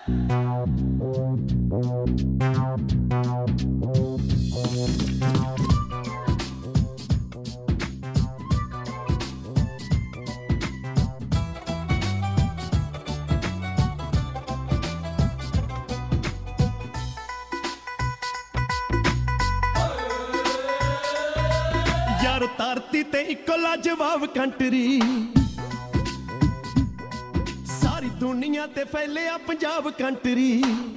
यार धरती ते इको लाजवाब कंट्री सारी दुनिया ते फैले आ पंजाब कंट्री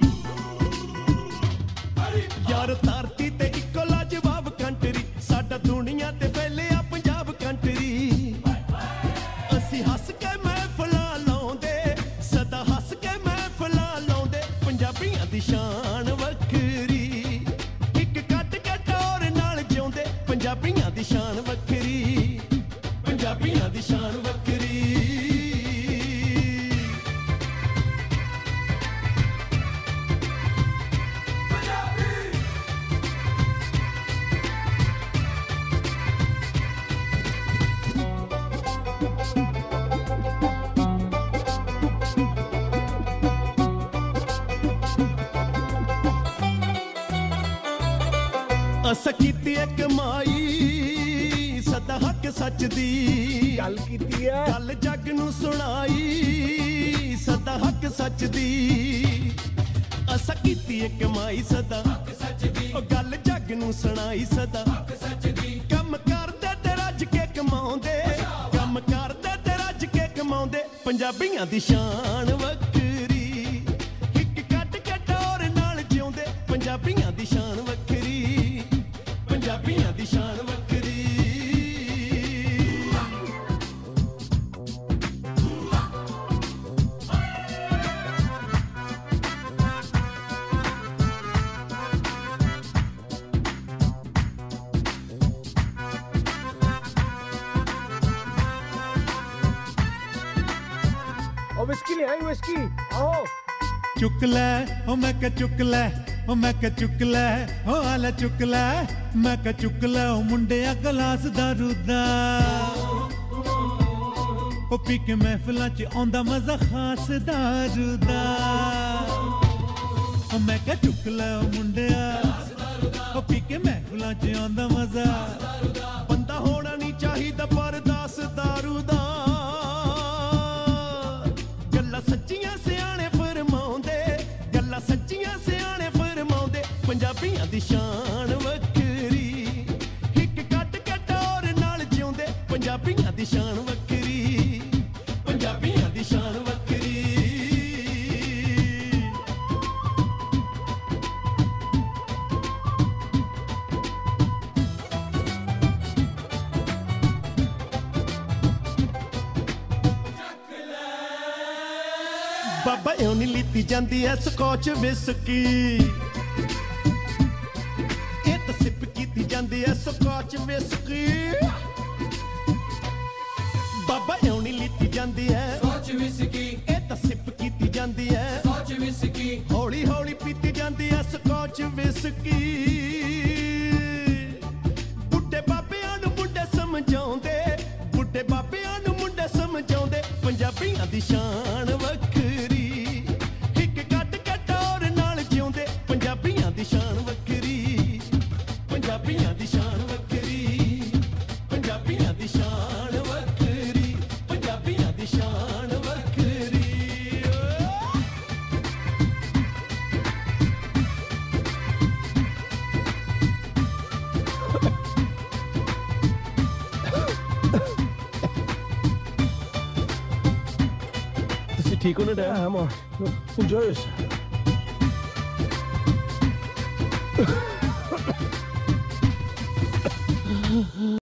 यार धरती ते इको लाजवाब कंट्री साडा दुनिया ते फैले आ पंजाब कंट्री असी हस के महफिलां लाउंदे सदा हस के महफिलां लाउंदे पंजाबियां दी शान वखरी इक कट के टोर नाल जिउंदे पंजाबियां दी शान वखरी पंजाबियां दी शान वखरी अस कीती है कमाई सदा हक सच दी गल कीती है गल जग नू सुनाई सदा हक सच दी अस कीती है कमाई सदा हक सच दी गल जग नू सुनाई सदा हक सच दी कम करदे ते रज के कमाउंदे कम करदे ते रज के कमाउंदे पंजाबियां दी शान वखरी हिक कट के टोर नाल जिउंदे पंजाबियां दी शान वखरी पंजाबियां दी शान वखरी ओ विस्की ले आई विस्की आओ चुक लै ओ मैं क्या चुक लै ओ मैं क्या चुक लै ओ आला चुक लै मैं क्या चुक लै ओ मुंडिया गलास दारू दा ओ पी के महफिलां च आंदा मजा खास दारू दा ओ मैं क्या चुक लै ओ मुंडिया ओ पी के महफिलां च आंदा मजा बंदा होना नहीं चाहिदा परदास दारू दा गल्लां सच्चियां सियाणे फरमाउंदे गल्लां सच्चियां सियाणे फरमाउंदे पंजाबियां दी शान वखरी हिक कट के टोर नाल जिउंदे पंजाबियां दी शान वखरी पंजाबियां दी शान वखरी बाबा इਉਂ ਨੀ ਲੀਤੀ ਜਾਂਦੀ ਐ ਸਕੌਚ ਵਿਸਕੀ ਇਹ ਤਾਂ ਸਿਪ ਕੀਤੀ ਜਾਂਦੀ ਐ ਸਕੌਚ ਵਿਸਕੀ ਬਾਬਾ ਇਉਂ ਨੀ ਲੀਤੀ ਜਾਂਦੀ ਐ ਸਕੌਚ ਵਿਸਕੀ ਇਹ ਤਾਂ ਸਿਪ ਕੀਤੀ ਜਾਂਦੀ ਐ ਸਕੌਚ ਵਿਸਕੀ ਹੌਲੀ ਹੌਲੀ ਪੀਤੀ ਜਾਂਦੀ ਐ ਸਕੌਚ ਵਿਸਕੀ ਬੁੱਢੇ ਬਾਬਿਆਂ ਨੂੰ ਮੁੰਡੇ ਸਮਝਾਉਂਦੇ ਬੁੱਢੇ ਬਾਬਿਆਂ ਨੂੰ ਮੁੰਡੇ ਸਮਝਾਉਂਦੇ ਪੰਜਾਬੀਆਂ ਦੀ ਸ਼ਾਨ ਵੱਖਰੀ ਇੱਕ ਕੱਟ ਕੇ ਟੋਰ ਨਾਲ ਜਿਉਂਦੇ ਪੰਜਾਬੀਆਂ ਦੀ ਸ਼ਾਨ ਵੱਖਰੀ ਪੰਜਾਬੀਆਂ ਦੀ ਸ਼ਾਨ ਵੱਖਰੀ ਪੰਜਾਬੀਆਂ ਦੀ ਸ਼ਾਨ ਵੱਖਰੀ ਪੰਜਾਬੀਆਂ ਦੀ ਸ਼ਾਨ ਵੱਖਰੀ ठीक होने dad? I'm all right. Enjoy yourself.